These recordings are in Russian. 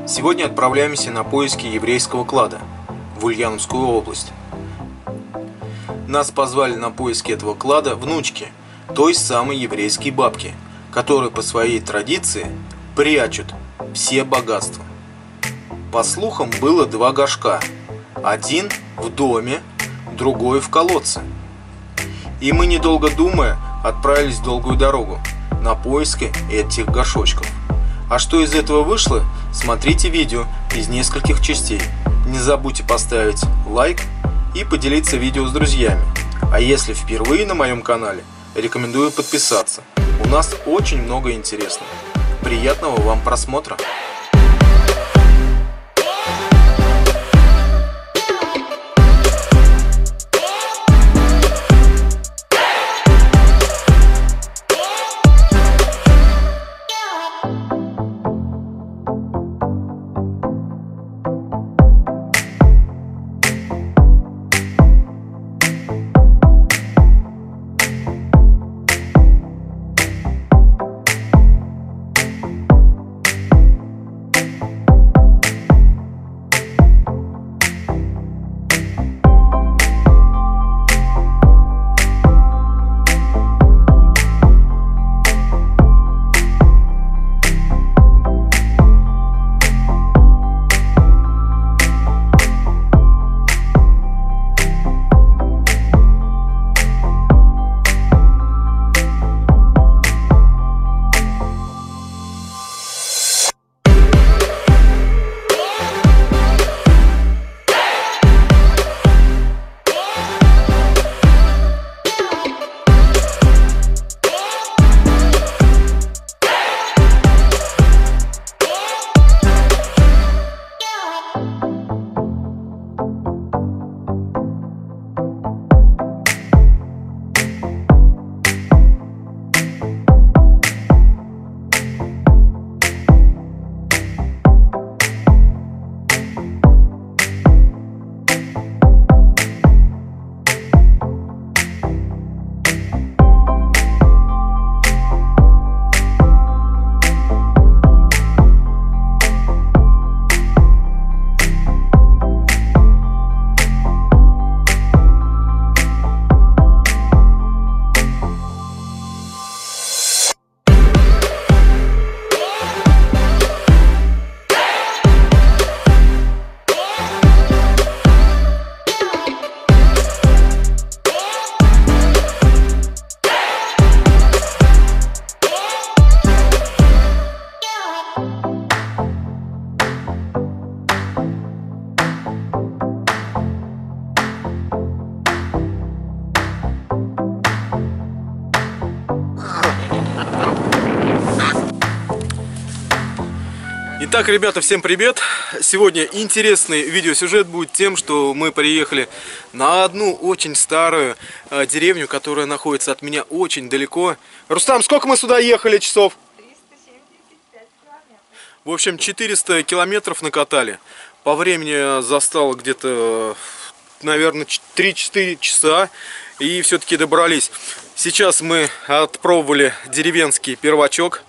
Сегодня отправляемся на поиски еврейского клада в Ульяновскую область. Нас позвали на поиски этого клада внучки той самой еврейской бабки, которые по своей традиции прячут все богатства. По слухам, было два горшка. Один в доме, другой в колодце. И мы, недолго думая, отправились в долгую дорогу на поиски этих горшочков. А что из этого вышло, смотрите видео из нескольких частей. Не забудьте поставить лайк и поделиться видео с друзьями. А если впервые на моем канале, рекомендую подписаться. У нас очень много интересного. Приятного вам просмотра! Итак, ребята, всем привет! Сегодня интересный видеосюжет будет тем, что мы приехали на одну очень старую деревню, которая находится от меня очень далеко. Рустам, сколько мы сюда ехали часов? 375 километров. В общем, 400 километров накатали. По времени застало где-то, наверное, 3-4 часа. И все-таки добрались. Сейчас мы отпробовали деревенский первачок.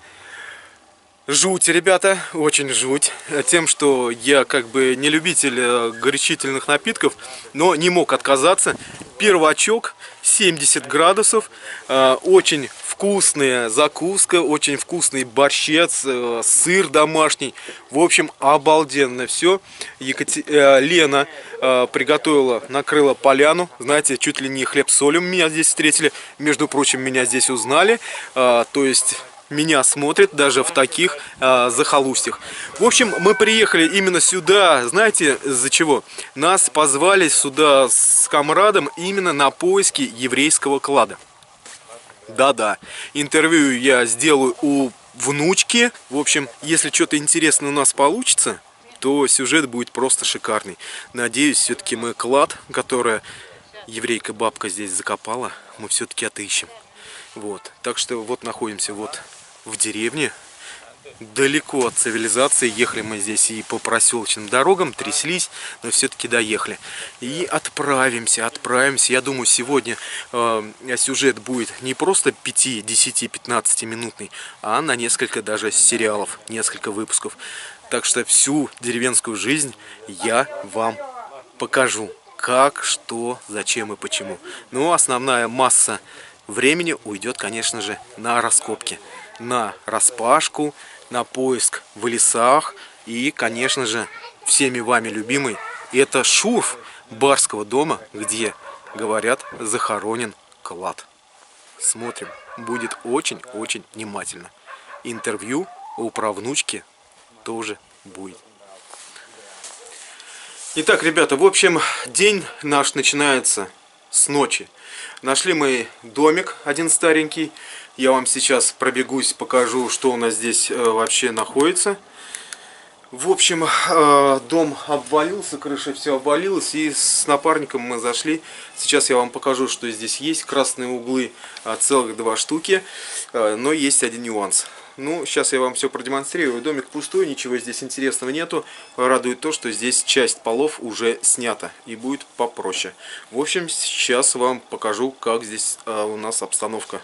Жуть, ребята, очень жуть. Тем, что я как бы не любитель горячительных напитков, но не мог отказаться. Первачок, 70 градусов, очень вкусная закуска, очень вкусный борщец, сыр домашний. В общем, обалденно все. Лена приготовила, накрыла поляну. Знаете, чуть ли не хлеб с солью меня здесь встретили. Между прочим, меня здесь узнали. То есть... меня смотрят даже в таких захолустьях. В общем, мы приехали именно сюда, знаете, из-за чего? Нас позвали сюда с комрадом именно на поиски еврейского клада. Да-да, интервью я сделаю у внучки. В общем, если что-то интересное у нас получится, то сюжет будет просто шикарный. Надеюсь, все-таки мы клад, который еврейка бабка здесь закопала, мы все-таки отыщем. Вот, так что вот находимся вот в деревне. далеко от цивилизации. Ехали мы здесь и по проселочным дорогам, тряслись, но все-таки доехали. И отправимся. Я думаю, сегодня сюжет будет не просто 5, 10, 15 минутный, а на несколько даже сериалов, несколько выпусков. Так что всю деревенскую жизнь я вам покажу. Как, что, зачем и почему. Но основная масса времени уйдет, конечно же, на раскопки, на распашку, на поиск в лесах и, конечно же, всеми вами любимый, это шурф барского дома, где, говорят, захоронен клад. Смотрим, будет очень-очень внимательно. Интервью у правнучки тоже будет. Итак, ребята, в общем, день наш начинается с ночи. Нашли мы домик один старенький. Я вам сейчас пробегусь, покажу, что у нас здесь вообще находится. В общем, дом обвалился, крыша все обвалилась, и с напарником мы зашли. Сейчас я вам покажу, что здесь есть. Красные углы целых 2 штуки, но есть один нюанс. Ну, сейчас я вам все продемонстрирую. Домик пустой, ничего здесь интересного нету. Радует то, что здесь часть полов уже снята и будет попроще. В общем, сейчас вам покажу, как здесь у нас обстановка.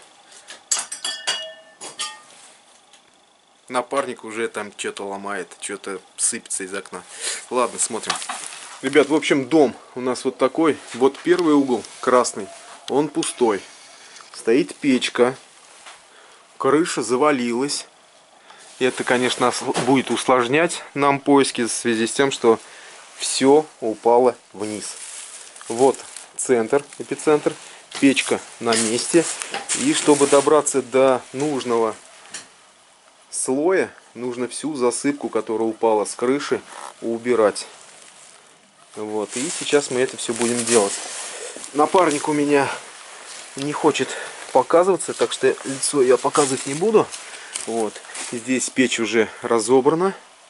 Напарник уже там что-то ломает, что-то сыпется из окна. Ладно, смотрим. Ребят, в общем, дом у нас вот такой. Вот первый угол, красный, он пустой. Стоит печка. Крыша завалилась. Это, конечно, будет усложнять нам поиски в связи с тем, что все упало вниз. Вот центр, эпицентр. Печка на месте. И чтобы добраться до нужного слоя, нужно всю засыпку, которая упала с крыши, убирать. Вот. И сейчас мы это все будем делать. Напарник у меня не хочет показываться, так что лицо я показывать не буду. Вот. Здесь печь уже разобрана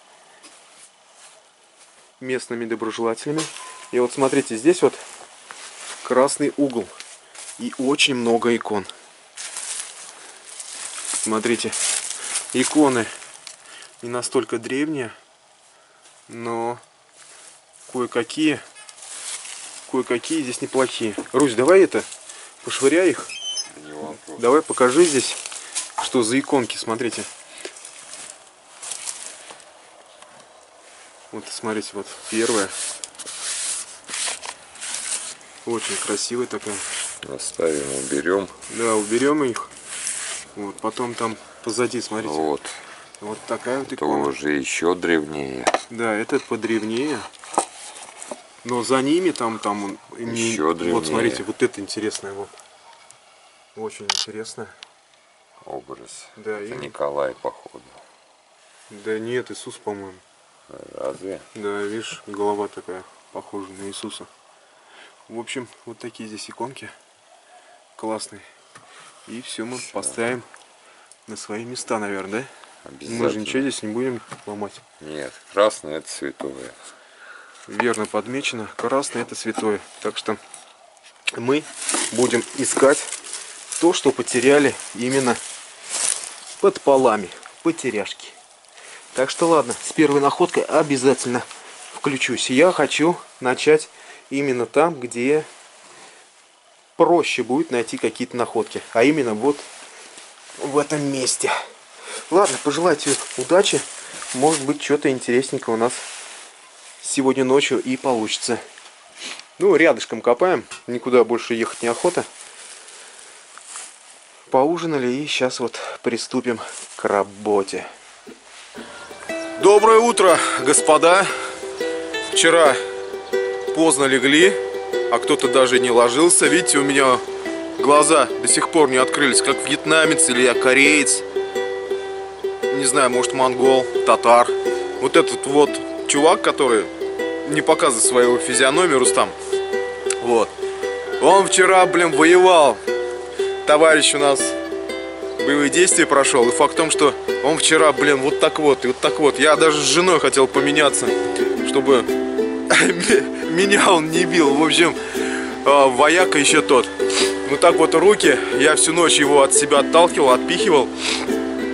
местными доброжелателями. И вот смотрите, здесь вот красный угол и очень много икон. Смотрите, иконы не настолько древние, но кое-какие здесь неплохие. Русь, давай это пошвыряй их. Давай покажи здесь, что за иконки, смотрите. Вот, смотрите, вот первая. Очень красивая такая. Оставим, уберем. Да, уберем их. Вот, потом там позади, смотрите. Вот. Вот такая вот икона. Это уже еще древнее. Да, этот подревнее. Но за ними там еще древнее. Вот, смотрите, вот это интересное. Вот. Очень интересно. Образ. Да, это Николай, походу. Да нет, Иисус, по-моему. Разве? Да, видишь, голова такая, похожа на Иисуса. В общем, вот такие здесь иконки. Классные. И все мы поставим на свои места, наверное, да? Мы же ничего здесь не будем ломать. Нет, красное это святое. Верно подмечено. Красное это святое. Так что мы будем искать то, что потеряли именно под полами. Потеряшки. Так что ладно, с первой находкой обязательно включусь. Я хочу начать именно там, где проще будет найти какие-то находки. А именно вот в этом месте. Ладно, пожелайте удачи. Может быть, что-то интересненькое у нас сегодня ночью и получится. Ну, рядышком копаем. Никуда больше ехать неохота. Поужинали и сейчас вот приступим к работе. Доброе утро, господа. Вчера поздно легли, а кто-то даже не ложился. Видите, у меня глаза до сих пор не открылись, как вьетнамец или я кореец. Не знаю, может, монгол, татар. Вот этот вот чувак, который не показывает свою физиономию, Рустам. Вот. Он вчера, блин, воевал. Товарищ у нас боевые действия прошел. И факт в том, что он вчера, блин, вот так вот и вот так вот. Я даже с женой хотел поменяться, чтобы меня он не бил. В общем, вояка еще тот. Вот так вот руки. Я всю ночь его от себя отталкивал, отпихивал.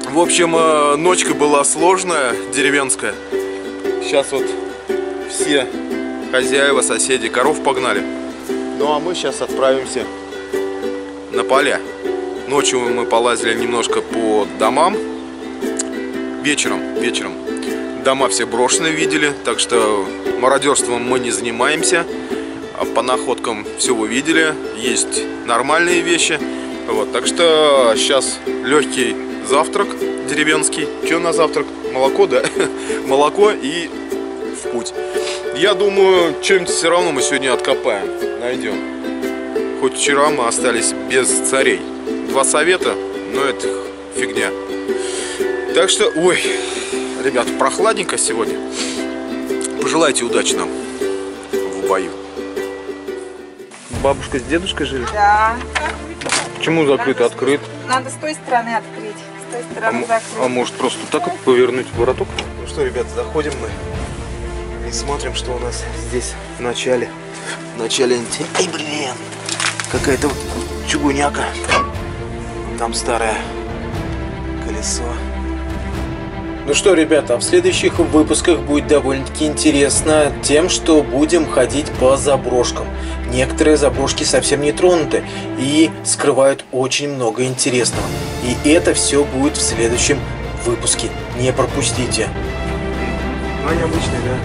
В общем, ночка была сложная, деревенская. Сейчас вот все хозяева, соседи коров погнали. Ну а мы сейчас отправимся на поля. Ночью мы полазили немножко по домам. Вечером. Дома все брошенные видели, так что мародерством мы не занимаемся. По находкам все вы видели. Есть нормальные вещи. Вот, так что сейчас легкий завтрак деревенский. Что на завтрак? Молоко, да? Молоко и в путь. Я думаю, что-нибудь все равно мы сегодня откопаем, найдем. Хоть вчера мы остались без царей. 2 совета, но это фигня. Так что, ой, ребята, прохладненько сегодня. Пожелайте удачи нам в бою. Бабушка с дедушкой жили? Да. Почему закрыто? Открыт? Надо с той стороны открыть, с той стороны закрыть. А может просто так повернуть вороток? Ну что, ребята, заходим мы и смотрим, что у нас здесь в начале. Эй, блин! Какая-то вот чугуняка. Там старое колесо. Ну что, ребята, в следующих выпусках будет довольно-таки интересно тем, что будем ходить по заброшкам. Некоторые заброшки совсем не тронуты и скрывают очень много интересного. И это все будет в следующем выпуске. Не пропустите. Ну, они обычные, да?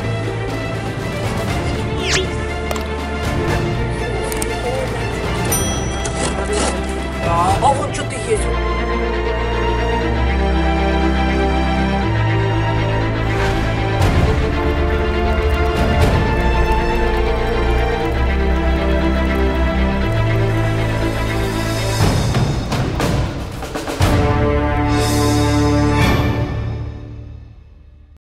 А вон что-то есть.